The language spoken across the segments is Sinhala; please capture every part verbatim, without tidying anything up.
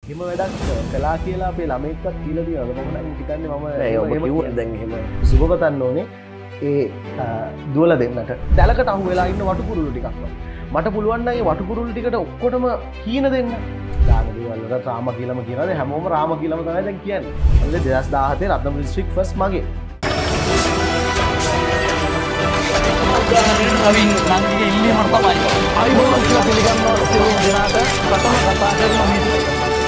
එහෙම වැඩක් කළා කියලා අපේ ළමයෙක්වත් කියලා තියෙනවද? මම නම් හිතන්නේ මම එහෙම කිව්වොත් දැන් එහෙම සුබපතන්න ඕනේ ඒ දුවල දෙන්නට. දැලකට අහු වෙලා ඉන්න වටුකුරුළු ටිකක් වගේ. මට පුළුවන් නම් ඒ වටුකුරුළු ටිකට ඔක්කොටම හීන දෙන්න. දාන දේවල් වලට රාම කියලාම කියනවා. හැමෝම රාම කියලාම තමයි දැන් කියන්නේ. අද දෙදහස් දාහතේ රත්නපුර ඩිස්ට්‍රික්ට් ෆස්ට් මගේ. නවීන් නංගිගේ ඉල්ලීමක් තමයි. ආයිබෝන් කියලා පිළිගන්නවා සියලුම දෙනාට ප්‍රථම කතා කරන මේ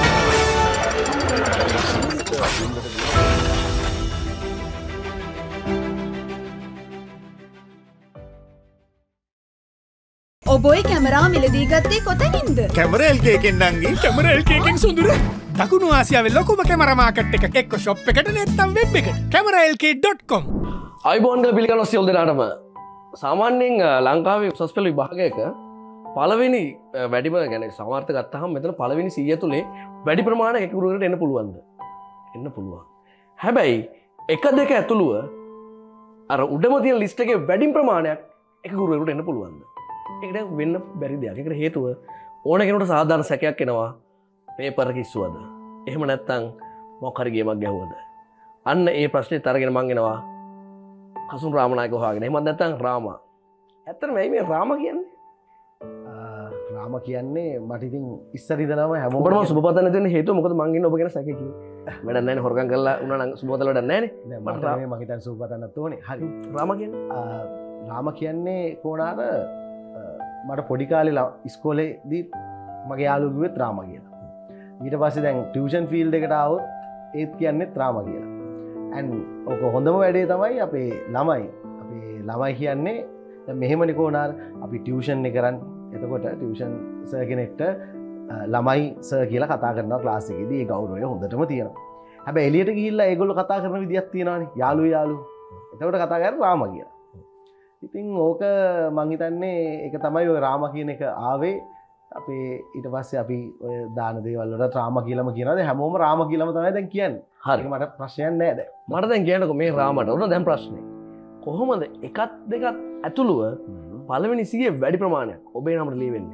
ඔබයි කැමරා මිලදී ගත්තේ කොතනින්ද? කැමරා එල් කේ එකෙන් නංගි කැමරා එල් කේ එකෙන් සොඳුර. දකුණු ආසියාවේ ලොකුම කැමරා මාකට් එක එක්ක ෂොප් එකට නැත්නම් වෙබ් එකට camera L K dot com. ආයිබෝන් කියලා පිළිගන්නවා සියලු දෙනාටම. සාමාන්‍යයෙන් ලංකාවේ උසස් පෙළ විභාගයක පළවෙනි වැඩිම ගැන සමර්ථ ගත්තහම මෙතන පළවෙනි සීය තුලේ වැඩි ප්‍රමාණයක් එක ගුරුවරයෙකුට එන්න පුළුවන්ද? එන්න පුළුවන්. හැබැයි එක දෙක ඇතුළුව අර උඩම තියෙන ලිස්ට් එකේ වැඩි ප්‍රමාණයක් එක ගුරුවරයෙකුට එන්න පුළුවන්ද? ඒකට වෙන්න බැරි දෙයක්. ඒකට හේතුව ඕන කෙනෙකුට සාධාරණ සැකයක් එනවා. පේපර් කිස්සුවද? එහෙම නැත්නම් මොකක් හරි ගේමක් ගැහුවද? අන්න ඒ ප්‍රශ්නේත් අරගෙන මං එනවා. කසුන් රාමනායක හොයාගෙන. එහෙමත් නැත්නම් රාමා. ඇත්තටම ඇයි මේ රාමා කියන්නේ? රාම කියන්නේ මට ඉතින් ඉස්සර ඉඳලාම හැමෝම ඔබට මම සුබපතන්න දෙන්න හේතුව මොකද මං ඉන්නේ ඔබ ගැන සැකේ කිව්වේ. වැඩක් නැහැ නේ හොරගම් කරලා උනා නම් සුබපතල වැඩක් නැහැ නේ. මට මේ මං හිතන්නේ සුබපතන්නත් ඕනේ. හරි. රාමා කියන්නේ රාම කියන්නේ කොහොනාර මට පොඩි කාලේ ඉස්කෝලේදී මගේ යාළුවෝ කිව්වෙත් රාම කියලා. ඊට පස්සේ දැන් ටියුෂන් ෆීල්ඩ් එකට ආවොත් ඒත් කියන්නේත් රාම කියලා. and ඔක හොඳම වැඩේ තමයි අපේ ළමයි. අපේ ළමයි කියන්නේ දැන් මෙහෙමනේ කොහොනාර අපි ටියුෂන් එක කරන්නේ. එතකොට ටියුෂන් සර් කෙනෙක්ට ළමයි සර් කියලා කතා කරනවා ක්ලාස් එකේදී. ඒ ගෞරවය හොඳටම තියෙනවා. හැබැයි එළියට ගිහිල්ලා ඒගොල්ලෝ කතා කරන විදියක් තියෙනවානේ. යාළුවෝ යාළුවෝ. එතකොට කතා කරන්නේ රාම කියලා. ඉතින් ඕක මං හිතන්නේ ඒක තමයි ඔය රාම කියන එක ආවේ. අපේ ඊට පස්සේ අපි ඔය දාන දේවල් වලට රාම කියලාම කියනවා. හැමෝම රාම කියලාම තමයි දැන් කියන්නේ. හරි. මට ප්‍රශ්නයක් නැහැ දැන්. මට දැන් කියන්නකෝ මේ රාමට උන දැන් ප්‍රශ්නේ. කොහොමද එකක් දෙකක් ඇතුළුව පළවෙනි සීයේ වැඩි ප්‍රමාණයක් ඔබේ නමට ලියවෙන්නේ?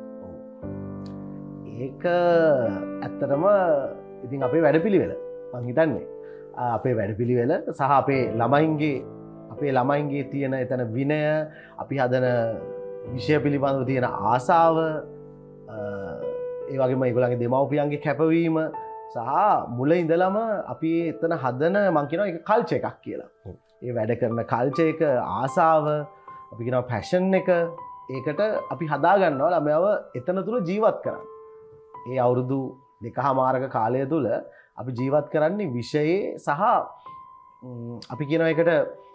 ඒක ඇත්තටම ඉතින් අපේ වැඩපිළිවෙල මං හිතන්නේ. අපේ වැඩපිළිවෙල සහ අපේ ළමයින්ගේ අපේ ළමයින්ගේ තියෙන එතන විනය, අපි හදන විෂය පිළිබඳව තියෙන ආසාව, ඒ වගේම ඒගොල්ලන්ගේ දෙමව්පියන්ගේ කැපවීම සහ මුල ඉඳලම අපි එතන හදන මං කියනවා ඒක කල්චර් එකක් කියලා. ඒ වැඩ කරන කල්චර් එක, ආසාව, අපි කියනවා පැෂන් එක, ඒකට අපි හදා ගන්නවා ළමයව එතන තුල ජීවත් කරන්න. ඒ අවුරුදු දෙකහමාරක කාලය තුල අපි ජීවත් කරන්නේ විෂයේ සහ අපි කියනවා ඒකට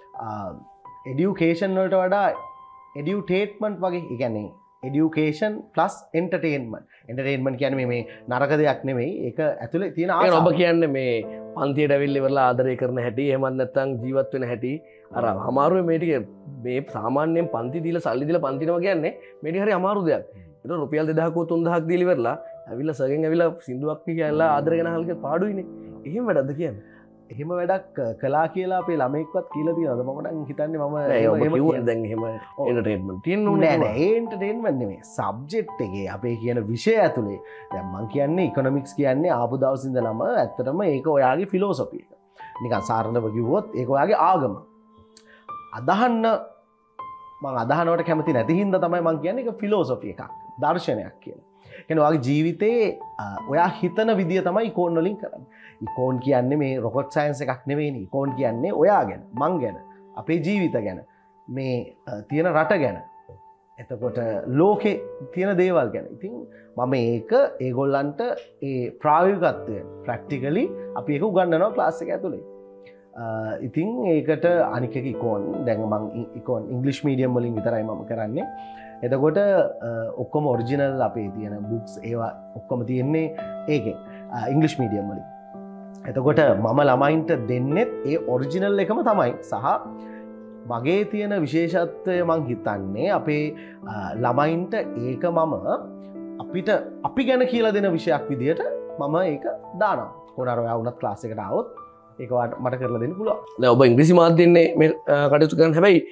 එඩියුකේෂන් වලට වඩා එඩියුටේට්මන්ට් වගේ. ඒ කියන්නේ එඩියුකේෂන් ප්ලස් එන්ටර්ටේන්මන්ට්. එන්ටර්ටේන්මන්ට් කියන්නේ මේ නරක දෙයක් නෙමෙයි. ඒක ඇතුලේ තියෙන ආසාව. ඔබ කියන්නේ මේ පන්තියට ඇවිල්ලා ඉවරලා ආදරය කරන හැටි, එහෙමත් නැත්නම් ජීවත් වෙන හැටි. අර අමාරුයි මේ ටික. මේ සාමාන්‍යයෙන් පන්ති දීලා සල්ලි දීලා පන්තිනවා කියන්නේ මේ ටික හරි අමාරු දෙයක්. ඒක රුපියල් දෙදහසක් තුන්දහසක් දීලා ඉවරලා ඇවිල්ලා සර්ගෙන් ඇවිල්ලා සින්දුවක් කියලා ආදරය කරන හල්ක පාඩුයිනේ. එහෙම වැඩක්ද කියන්නේ? එහෙම වැඩක් කලා කියලා අපේ ළමෙක්වත් කියලා තියෙනවද? මම නම් හිතන්නේ මම එහෙම කිව්වොත් දැන් එහෙම එන්ටර්ටේන්මන්ට් තියෙන්න ඕනේ නෑ නෑ. ඒ එන්ටර්ටේන්මන්ට් නෙමෙයි. සබ්ජෙක්ට් එකේ අපේ කියන විෂය ඇතුලේ දැන් මම කියන්නේ ඉකොනොමික්ස් කියන්නේ ආපු දවස් ඉඳලම ඇත්තටම ඒක ඔයාගේ ෆිලොසොෆි එක. නිකන් සාරණව කිව්වොත් ඒක ඔයාගේ ආගම. අදහන්න මම අදහනවට කැමති නැති හින්දා තමයි මම කියන්නේ ඒක ෆිලොසොෆි එකක්. දර්ශනයක් කියලා. කියන්නේ ඔයාගේ ජීවිතේ ඔයා හිතන විදිය තමයි ඉකෝන් වලින් කරන්නේ. ඉකෝන් කියන්නේ මේ රොකට් සයන්ස් එකක් නෙවෙයිනේ. ඉකෝන් කියන්නේ ඔයා ගැන, මං ගැන, අපේ ජීවිත ගැන, මේ තියෙන රට ගැන. එතකොට ලෝකේ තියෙන දේවල් ගැන. ඉතින් මම ඒක ඒගොල්ලන්ට ඒ ප්‍රායෝගිකත්වය ප්‍රැක්ටිකලි අපි ඒක උගන්වනවා ක්ලාස් එක ඇතුලේ. ඉතින් ඒකට අනික එක ඉකෝන් දැන් මං ඉකෝන් ඉංග්‍රීසි මීඩියම් වලින් විතරයි මම කරන්නේ. එතකොට ඔක්කොම ඔරිජිනල් අපේ තියෙන බුක්ස් ඒවා ඔක්කොම තියෙන්නේ ඒකෙන් ඉංග්‍රීසි මීඩියම් වලින්. එතකොට මම ළමයින්ට දෙන්නෙත් ඒ ඔරිජිනල් එකම තමයි. සහ මගේ තියෙන විශේෂත්වය මං හිතන්නේ අපේ ළමයින්ට ඒක මම අපිට අපි ගැන කියලා දෙන විෂයක් විදියට මම ඒක දානවා. කොහොනාර ඔයා වුණත් ක්ලාස් එකට ආවොත් ඒක මට කරලා දෙන්න පුළුවන්. දැන් ඔබ ඉංග්‍රීසි මාධ්‍යෙන්නේ මේ කටයුතු කරන හැබැයි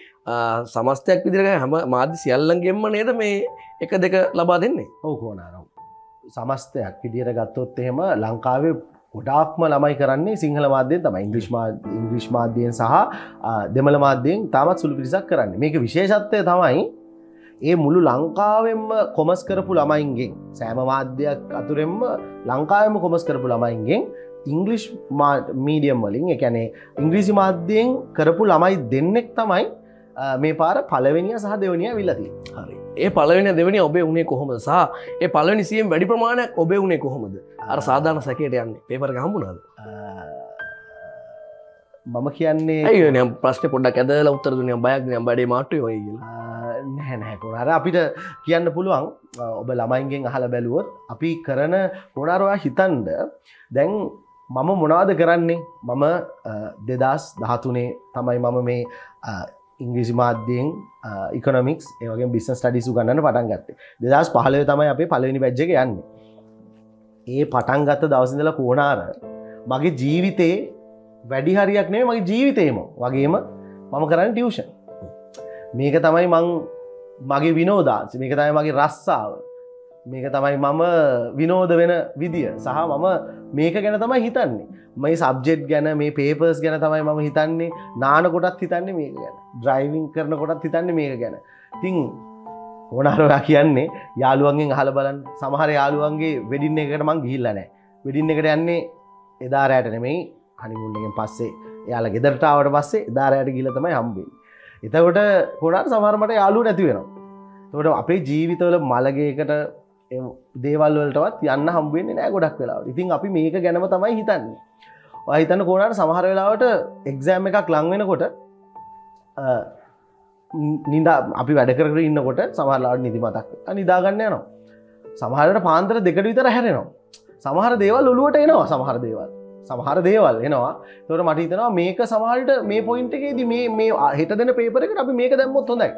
සමස්තයක් විදිහට හැම මාධ්‍ය සියල්ලංගෙම නේද මේ එක දෙක ලබා දෙන්නේ? ඔව් කොහොනාර. සමස්තයක් විදිහට ගත්තොත් එහෙම ලංකාවේ ගොඩාක්ම ළමයි කරන්නේ සිංහල මාධ්‍යයෙන් තමයි. ඉංග්‍රීසි මාධ්‍ය ඉංග්‍රීසි මාධ්‍යයෙන් සහ දෙමළ මාධ්‍යයෙන් තාමත් සුළු පිරිසක් කරන්නේ. මේක විශේෂත්වය තමයි ඒ මුළු ලංකාවෙන්ම කොමර්ස් කරපු ළමයින්ගෙන් සෑම මාධ්‍යයක් අතුරෙන්ම ලංකාවෙම කොමර්ස් කරපු ළමයින්ගෙන් ඉංග්‍රීසි මීඩියම් වලින් ඒ කියන්නේ ඉංග්‍රීසි මාධ්‍යයෙන් කරපු ළමයි දෙන්නෙක් තමයි මේ පාර පළවෙනිය සහ දෙවෙනිය අවිල්ලා තියෙන්නේ. හරි. ඒ පළවෙනි දෙවෙනි ඔබේ උනේ කොහොමද? සහ ඒ පළවෙනි සීඑම් වැඩි ප්‍රමාණයක් ඔබේ උනේ කොහොමද? අර සාධාරණ සැකයට යන්නේ. පේපර් එක හම්බුණාද? මම කියන්නේ අයියෝ නේ ප්‍රශ්නේ පොඩ්ඩක් ඇදලා උත්තර දුන්නේ බයක් නේ බඩේ මාට්ටුවේ වගේ කියලා. නැහැ නැහැ කොහොනාර අපිට කියන්න පුළුවන් ඔබ ළමයින්ගෙන් අහලා බැලුවොත් අපි කරන කොහොනාර ඔයා හිතන්න දැන් මම මොනවද කරන්නේ? මම දෙදාස් දහතුනේ තමයි මම මේ ඉංග්‍රීසි මාධ්‍යයෙන් ඉකොනොමික්ස් ඒ වගේම බිස්නස් ස්ටඩීස් උගන්වන්න පටන් ගත්තේ. දෙදාස් පහළොව තමයි අපේ පළවෙනි බැච් එක යන්නේ. ඒ පටන් ගත්ත දවස් ඉඳලා කොහොනාර මගේ ජීවිතේ වැඩි හරියක් නෙමෙයි මගේ ජීවිතේම වගේම මම කරන්නේ ටියුෂන්. මේක තමයි මං මගේ විනෝදාංශ. මේක තමයි මගේ රස්සාව. මේක තමයි මම විනෝද වෙන විදිය සහ මම මේක ගැන තමයි හිතන්නේ. මේ සබ්ජෙක්ට් ගැන මේ පේපර්ස් ගැන තමයි මම හිතන්නේ. නාන කොටත් හිතන්නේ මේක ගැන. ඩ්‍රයිවිං කරන කොටත් හිතන්නේ මේක ගැන. ඉතින් ඕනහරවා කියන්නේ යාළුවන්ගෙන් අහලා බලන්න. සමහර යාළුවන්ගේ වෙඩින් එකකට මං ගිහිල්ලා නැහැ. වෙඩින් එකට යන්නේ එදා රැට නෙමෙයි හනිමූන් එකෙන් පස්සේ එයාලා ගෙදරට ආවට පස්සේ එදා රැට ගිහලා තමයි හම්බෙන්නේ. එතකොට කොහොමද සමහර මට යාළුවෝ නැති වෙනවා. එතකොට අපේ ජීවිතවල මලගේකට දේවල් වලටවත් යන්න හම්බ වෙන්නේ නැහැ ගොඩක් වෙලාවට. ඉතින් අපි මේක ගැනම තමයි හිතන්නේ. ඔයා හිතන්න කොහොමද සමහර වෙලාවට එක්සෑම් එකක් ලඟ වෙනකොට නිදා අපි වැඩ කරගෙන ඉන්නකොට සමහර ලාවට නිදි මතක් වෙලා නිදා ගන්න යනවා. සමහර වෙලාවට පාන්දර දෙකට විතර හැරෙනවා. සමහර දේවල් ඔලුවට එනවා සමහර දේවල්. සමහර දේවල් එනවා. ඒකට මට හිතෙනවා මේක සමහරට මේ පොයින්ට් එකේදී මේ මේ හෙට දෙන පේපර් එකට අපි මේක දැම්මොත් හොඳයි.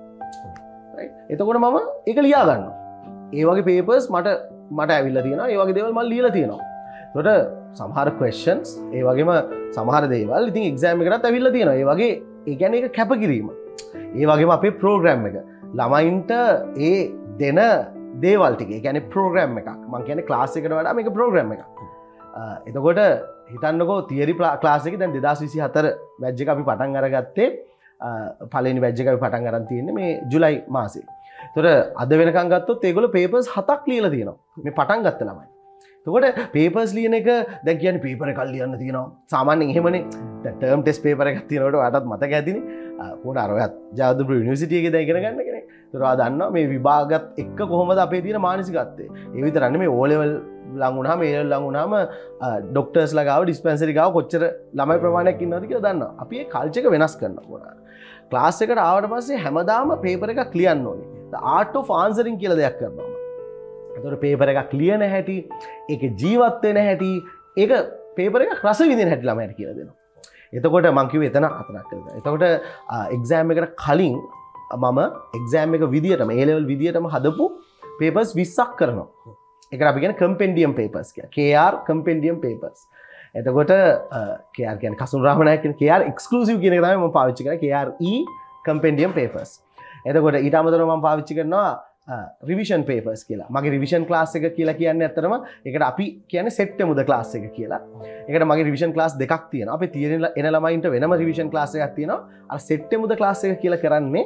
රයිට්. එතකොට මම ඒක ලියා ගන්නවා. ඒ වගේ පේපර්ස් මට මට ඇවිල්ලා තියෙනවා. ඒ වගේ දේවල් මම ලියලා තියෙනවා. එතකොට සමහර questions ඒ වගේම සමහර දේවල් ඉතින් එක්සෑම් එකටත් ඇවිල්ලා තියෙනවා. ඒ වගේ ඒ කියන්නේ ඒක කැපකිරීම. ඒ වගේම අපේ ප්‍රෝග්‍රෑම් එක ළමයින්ට ඒ දෙන දේවල් ටික. ඒ කියන්නේ ප්‍රෝග්‍රෑම් එකක්. මම කියන්නේ ක්ලාස් එකට වඩා මේක ප්‍රෝග්‍රෑම් එකක්. එතකොට හිතන්නකෝ තියරි ක්ලාස් එකේ දැන් දෙදාස් විසි හතර බැච් එක අපි පටන් අරගත්තේ පළවෙනි බැච් එක අපි පටන් අරන් තියෙන්නේ මේ ජුලයි මාසේ. එතකොට අද වෙනකන් ගත්තොත් ඒගොල්ලෝ පේපර්ස් හතක් ලියලා තියෙනවා. මේ පටන් ගත්ත ළමයි. එතකොට පේපර්ස් ලියන එක දැන් කියන්නේ පේපර් එකක් ලියන්න තියෙනවා. සාමාන්‍යයෙන් එහෙමනේ. දැන් ටර්ම් ටෙස්ට් පේපර් එකක් තියෙනකොට ඔයාලටත් මතක ඇතිනේ. කොහොමද අර ඔයත් ජයවර්ධනපුර යුනිවර්සිටි එකේ දැන් ඉගෙන ගන්න කෙනෙක්. ඒතර ඔයා දන්නවා මේ විභාගත් එක්ක කොහොමද අපේ තියෙන මානසිකත්වය. ඒ විතරක් නෙමෙයි O level ලඟ වුණාම ඒ ලඟ වුණාම ඩොක්ටර්ස්ලා ගාව ඩිස්පෙන්සරි ගාව කොච්චර ළමයි ප්‍රමාණයක් ඉන්නවද කියලා දන්නවා. අපි ඒ කල්චර් එක වෙනස් කරනවා. ක්ලාස් එකට ආවට පස්සේ හැමදාම පේපර් එකක් ලියන්න ඕනේ. the art of answering කියලා දෙයක් කරනවා. එතකොට පේපර් එකක් ලියන හැටි, ඒක ජීවත් වෙන හැටි, ඒක පේපර් එක රස විඳින හැටි ළමයට කියලා දෙනවා. එතකොට මම කිව්වේ එතන හතරක් කියලා. එතකොට එක්සෑම් එකට කලින් මම එක්සෑම් එක විදියටම A level විදියටම හදපු පේපර්ස් විස්සක් කරනවා. ඒක අපි කියන්නේ compendium papers කියලා. K R compendium papers. එතකොට K R කියන්නේ කසුන් රාමනායක කියන K R exclusive කියන එක තමයි මම පාවිච්චි කරන්නේ. K R E compendium papers. එතකොට ඊට අමතරව මම පාවිච්චි කරනවා රිවිෂන් පේපර්ස් කියලා. මගේ රිවිෂන් ක්ලාස් එක කියලා කියන්නේ ඇත්තටම ඒකට අපි කියන්නේ සෙට් එමුද ක්ලාස් එක කියලා. ඒකට මගේ රිවිෂන් ක්ලාස් දෙකක් තියෙනවා. අපේ තියෙන එන ළමයින්ට වෙනම රිවිෂන් ක්ලාස් එකක් තියෙනවා. අර සෙට් එමුද ක්ලාස් එක කියලා කරන්නේ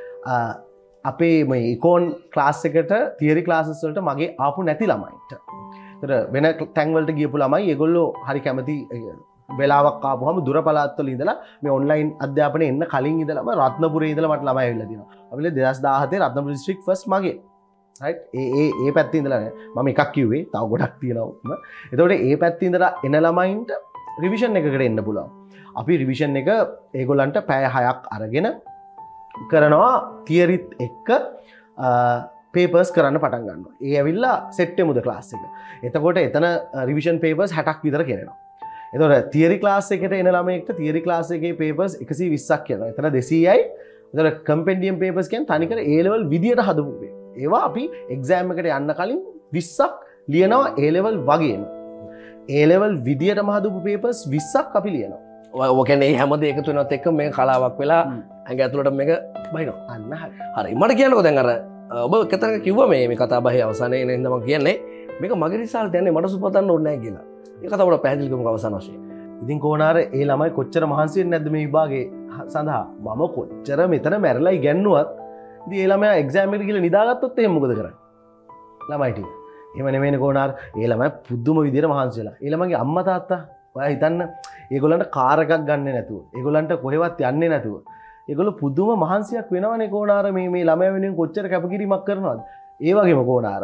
අපේ මේ ඉකෝන් ක්ලාස් එකට තියරි ක්ලාසස් වලට මගේ ආපු නැති ළමයින්ට. ඒතර වෙන තැන් වලට ගියපු ළමයි ඒගොල්ලෝ හරි කැමති වෙලාවක් ආපුවම දුර පළාත් වල ඉඳලා මේ ඔන්ලයින් අධ්‍යාපනයේ එන්න කලින් ඉඳලම රත්නපුරේ ඉඳලා මට ළමයි ඇවිල්ලා තියෙනවා. අපි දෙදාස් දාහතේ රත්නපුර ඩිස්ට්‍රික්ට් ෆස්ට් මගේ. රයිට් ඒ ඒ ඒ පැත්තේ ඉඳලා මම එකක් කිව්වේ. තව ගොඩක් තියෙනවා. එතකොට ඒ පැත්තේ ඉඳලා එන ළමයින්ට රිවිෂන් එකකට එන්න පුළුවන්. අපි රිවිෂන් එක ඒගොල්ලන්ට පැය හයක් අරගෙන කරනවා තියරිත් එක්ක පේපර්ස් කරන්න පටන් ගන්නවා. ඒ ඇවිල්ලා සෙට් එමුද ක්ලාස් එක. එතකොට එතන රිවිෂන් පේපර්ස් හැටක් විතර කරනවා. එතකොට තියරි ක්ලාස් එකට එන ළමයෙක්ට තියරි ක්ලාස් එකේ පේපර්ස් එකසිය විස්සක් කියනවා. එතන දෙසීයයි. එතකොට කම්පෙන්ඩියම් පේපර්ස් කියන්නේ තනිකර A level විදියට හදපු ඒවා. ඒවා අපි එක්සෑම් එකට යන්න කලින් විස්සක් ලියනවා A level වගේම. A level විදියටම හදපු පේපර්ස් විස්සක් අපි ලියනවා. ඔය කියන්නේ හැම දෙයක එකතු වෙනවත් එක්ක මේක කලාවක් වෙලා ඇඟ ඇතුළට මේක බහිනවා. අන්න හරි. හරි. මට කියන්නකෝ දැන් අර ඔබ කතරක කිව්වා මේ මේ කතා බහේ අවසානයේ නේද මම කියන්නේ මේක මගේ රිසල්ට් යන්නේ මට සුපතන්න ඕනේ නැහැ කියලා. ඒක තමයි පැහැදිලි කරමු අවසාන වශයෙන්. ඉතින් කෝනාර ඒ ළමයි කොච්චර මහන්සි වෙන්නේ නැද්ද මේ විභාගේ සඳහා? මම කොච්චර මෙතන මැරලා ඉගෙනුවත් ඉතින් ඒ ළමයා එක්සෑම් එකට ගිහලා නිදාගත්තොත් එහෙනම් මොකද කරන්නේ? ළමයි ටික. එහෙම නෙමෙයිනේ කෝනාර. ඒ ළමයි පුදුම විදියට මහන්සි වෙලා. ඒ ළමයිගේ අම්මා තාත්තා ඔයා හිතන්න ඒගොල්ලන්ට කාර් එකක් ගන්නෙ නැතුව, ඒගොල්ලන්ට කොහෙවත් යන්නේ නැතුව. ඒගොල්ලෝ පුදුම මහන්සියක් වෙනවනේ කෝනාර මේ මේ ළමයා වෙනුවෙන් කොච්චර කැපකිරීමක් කරනවද? ඒ වගේම කෝනාර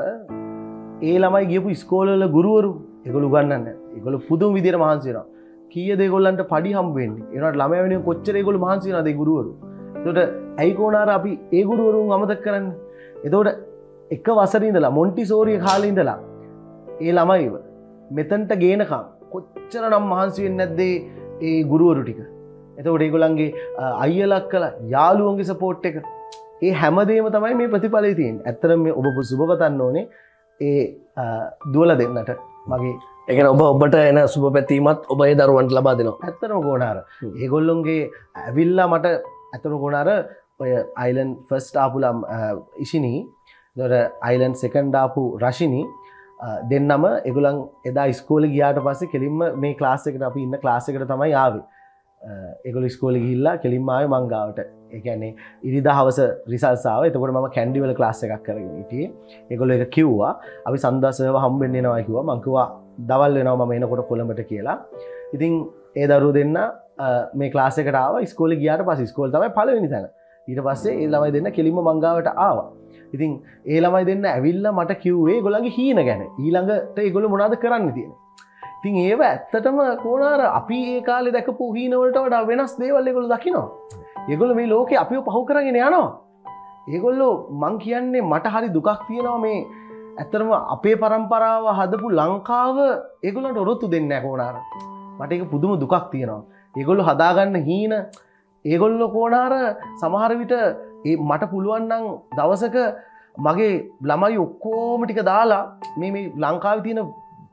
ඒ ළමයි ගියපු ඉස්කෝලවල ගුරුවරු ඒගොල්ලෝ උගන්වන්නේ. ඒගොල්ලෝ පුදුම විදියට මහන්සි වෙනවා. කීයද ඒගොල්ලන්ට පඩි හම්බ වෙන්නේ? ඒනට ළමයා වෙනුවෙන් කොච්චර ඒගොල්ලෝ මහන්සි වෙනවද ඒ ගුරුවරු? එතකොට ඇයි කෝනාර අපි ඒ ගුරුවරුන් අමතක කරන්නේ? එතකොට එක වසරේ ඉඳලා මොන්ටිසෝරි කාලේ ඉඳලා ඒ ළමයිව මෙතනට ගේනකම් කොච්චර නම් මහන්සි වෙන්නේ නැද්ද ඒ ගුරුවරු ටික? එතකොට ඒගොල්ලන්ගේ අයියලා කළා යාළුවන්ගේ සපෝට් එක ඒ හැමදේම තමයි මේ ප්‍රතිඵලය තියෙන්නේ. ඇත්තටම මේ ඔබ සුබ පතන්න ඕනේ ඒ දුවලා දෙන්නට මගේ ඒ කියන්නේ ඔබ ඔබට එන සුබ පැතීමත් ඔබ ඒ දරුවන්ට ලබා දෙනවා. ඇත්තටම කෝනාර ඒගොල්ලොන්ගේ ඇවිල්ලා මට ඇත්තටම කෝනාර ඔය අයිලන්ඩ් ෆස්ට් ආපු ලම් ඉෂිනී එතකොට අයිලන්ඩ් සෙකන්ඩ් ආපු රෂිනී දෙන්නම ඒගොල්ලන් එදා ඉස්කෝලේ ගියාට පස්සේ කෙලින්ම මේ ක්ලාස් එකට අපි ඉන්න ක්ලාස් එකට තමයි ආවේ. ඒගොල්ලෝ ඉස්කෝලේ ගිහිල්ලා කෙලින්ම ආවේ මං ගාවට. ඒ කියන්නේ ඉරිදා හවස රිසල්ට්ස් ආවා. එතකොට මම කැන්ඩි වල ක්ලාස් එකක් කරගෙන හිටියේ. ඒගොල්ලෝ ඒක කිව්වා. අපි සන්දාසව හම්බෙන්න එනවා කිව්වා. මං කිව්වා දවල් වෙනවා මම එනකොට කොළඹට කියලා. ඉතින් ඒ දරුවෝ දෙන්න මේ ක්ලාස් එකට ආවා. ඉස්කෝලේ ගියාට පස්සේ ඉස්කෝලේ තමයි පළවෙනි තැන. ඊට පස්සේ ඒ ළමයි දෙන්න කෙලින්ම මං ගාවට ආවා. ඉතින් ඒ ළමයි දෙන්න ඇවිල්ලා මට කිව්වේ ඒගොල්ලන්ගේ හීන ගැන. ඊළඟට ඒගොල්ලෝ මොනවද කරන්න තියෙන්නේ. ඉතින් ඒව ඇත්තටම කෝනාර අපි ඒ කාලේ දැකපු හීන වලට වඩා වෙනස් දේවල් ඒගොල්ලෝ දකිනවා. ඒගොල්ලෝ මේ ලෝකේ අපිව පහු කරගෙන යනවා. ඒගොල්ලෝ මං කියන්නේ මට හරි දුකක් තියෙනවා මේ ඇත්තටම අපේ પરම්පරාව හදපු ලංකාව ඒගොල්ලන්ට ඔරොත්තු දෙන්නේ නැහැ කෝනාර. මට ඒක පුදුම දුකක් තියෙනවා. ඒගොල්ලෝ හදාගන්න හීන ඒගොල්ලෝ කෝනාර සමහර විට ඒ මට පුළුවන් නම් දවසක මගේ ළමයි ඔක්කොම ටික දාලා මේ මේ ලංකාවේ තියෙන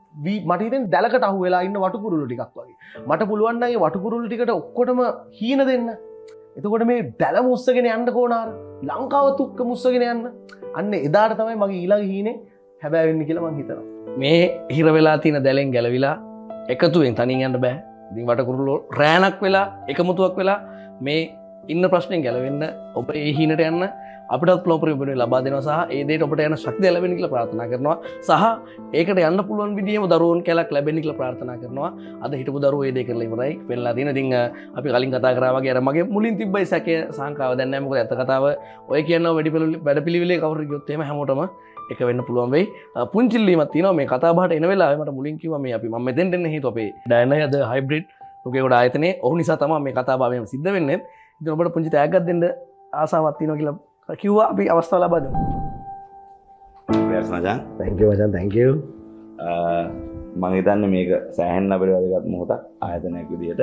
මට හිතෙන් දැලකට අහු වෙලා ඉන්න වටුකුරුළු ටිකක් වගේ. මට පුළුවන් නම් ඒ වටුකුරුළු ටිකට ඔක්කොටම හීන දෙන්න. එතකොට මේ දැල මුස්සගෙන යන්න කෝනාර ලංකාව තුක්ක මුස්සගෙන යන්න. අන්න එදාට තමයි මගේ ඊළඟ හීනේ හැබෑ වෙන්නේ කියලා මං හිතනවා. මේ හිර වෙලා තියෙන දැලෙන් ගැලවිලා එකතුවෙන් තනියෙන් යන්න බෑ. ඉතින් වටකුරුළු රෑනක් වෙලා එකමුතුවක් වෙලා මේ ඉන්න ප්‍රශ්නෙන් ගැලවෙන්න ඔබ ඒ හීනට යන්න අපිටත් ප්‍රෝපරිබුනේ ලබා දෙනවා සහ ඒ දෙයට ඔබට යන ශක්තිය ලැබෙන්න කියලා ප්‍රාර්ථනා කරනවා සහ ඒකට යන්න පුළුවන් විදිහේම දරුවන් කැලක් ලැබෙන්න කියලා ප්‍රාර්ථනා කරනවා. අද හිටපු දරුවෝ ඒ දේ කරලා ඉවරයි. වෙන්නලා තියෙන ඉතින් අපි කලින් කතා කරා වගේ අර මගේ මුලින් තිබ්බයි සැකය සංකාව දැන් නැහැ. මොකද ඇත්ත කතාව ඔය කියනවා වැඩපිළිවෙලේ කවුරු ගියොත් එහෙම හැමෝටම එක වෙන්න පුළුවන් වෙයි. පුංචිල්ලීමක් තියෙනවා මේ කතා බහට එන වෙලාවේ මට මුලින් කිව්වා මේ අපි මම මෙතෙන්ට එන්න හේතුව අපේ ඩයනයි අද හයිබ්‍රිඩ් රුකේ කොට ආයතනයේ ඔහු නිසා තමයි මේ කතා බහ මෙහෙම සිද්ධ වෙන්නේ. ඉතින් ඔබට පුංචි තෑග්ගක් දෙන්න ආසාවක් තියෙනවා කියලා කිව්වා අපි අවස්ථාව ලබා දෙමු. ප්‍රයත්න මචං. thank you මචං thank you. මම හිතන්නේ මේක සෑහෙන්න අපිට වැදගත් මොහොතක් ආයතනයක් විදියට.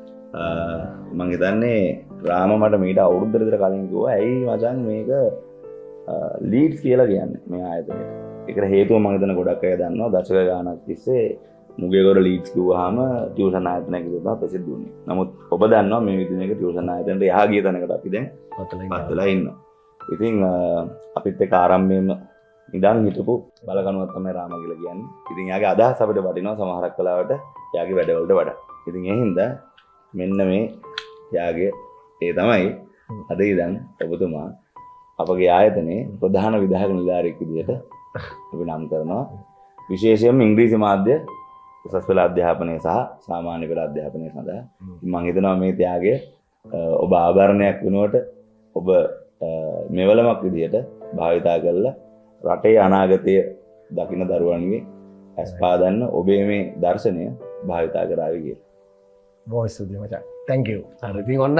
මම හිතන්නේ රාම මට මීට අවුරුද්දකට විතර කලින් කිව්වා ඇයි මචං මේක ලීඩ්ස් කියලා කියන්නේ මේ ආයතනයට. ඒකට හේතුව මම හිතන ගොඩක් අය දන්නවා දශක ගානක් තිස්සේ මුගේගොඩ ලීඩ්ස් කිව්වහම ටියුෂන් ආයතනයක් විදිහට තමයි ප්‍රසිද්ධ වුණේ. නමුත් ඔබ දන්නවා මේ විදිහේ ටියුෂන් ආයතනයට එහා ගිය තැනකට අපි දැන් පත් වෙලා ඉන්නවා. ඉතින් අපිත් එක්ක ආරම්භයෙන්ම ඉඳන් හිටපු බලකණුවක් තමයි රාම කියලා කියන්නේ. ඉතින් යාගේ අදහස් අපිට වටිනවා සමහරක් වෙලාවට යාගේ වැඩවලට වඩා. ඉතින් ඒ හින්දා මෙන්න මේ යාගේ ඒ තමයි අද ඉඳන් ඔබතුමා අපගේ ආයතනයේ ප්‍රධාන විධායක නිලධාරියෙක් විදිහට අපි නම් කරනවා. විශේෂයෙන්ම ඉංග්‍රීසි මාධ්‍ය උසස් පෙළ අධ්‍යාපනය සහ සාමාන්‍ය පෙළ අධ්‍යාපනය සඳහා මම හිතනවා මේ ත්‍යාගය ඔබ ආභරණයක් වෙනුවට ඔබ මෙවලමක් විදිහට භාවිතා කරලා රටේ අනාගතය දකින්න දරුවන්ගේ ඇස් පාදන්න ඔබේ මේ දර්ශනය භාවිතා කරાવી කියලා. බොහොම ස්තුතියි මචං. thank you. හරි ඉතින් ඔන්න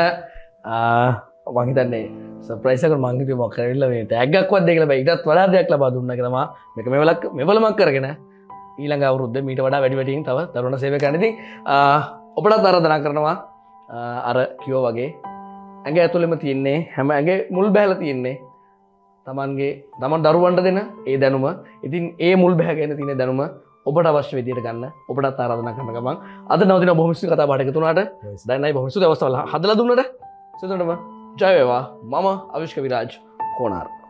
මම හිතන්නේ සර්ප්‍රයිස් එකක් මම හිතුවේ මොකක් කරවිලා මේ ටැග් එකක්වත් දෙන්න බෑ. ඊටත් වඩා දෙයක් ලබා දුන්නා කියලා මම මේක මෙවලක් මෙවලමක් කරගෙන ඊළඟ අවුරුද්දේ මීට වඩා වැඩි වැඩියෙන් තව දරුවන සේවය කරන්න. ඉතින් ඔබටත් ආරාධනා කරනවා අර කිව්වා වගේ ඇඟ ඇතුළෙම තියෙන්නේ හැම ඇඟේ මුල් බැහැලා තියෙන්නේ තමන්ගේ තමන් දරුවන්ට දෙන ඒ දැනුම. ඉතින් ඒ මුල් බැහැගෙන තියෙන දැනුම ඔබට අවශ්‍ය විදියට ගන්න ඔබටත් ආරාධනා කරන ගමන් අද නවතින බොහොම ස්තුතියි කතා බහට එකතු වුණාට. දැන්යි බොහොම ස්තුතියි අවස්ථාව හදලා දුන්නට. සිතනටම ජය වේවා. මම අවිෂ්ක විරාජ් කොනාර.